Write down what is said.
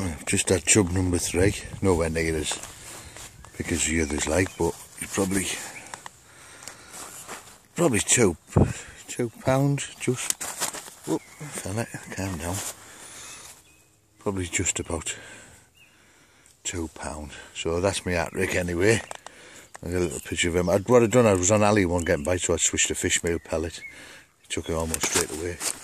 I've just had chub number 3, nowhere near as big as the others like, but it's probably 2 pounds, just, whoop, fella, calm down, probably just about 2 pounds, so that's my hat-rick anyway. I got a little picture of him. What I'd done, I was on alley one getting bite, so I switched to fish meal pellet, it took it almost straight away.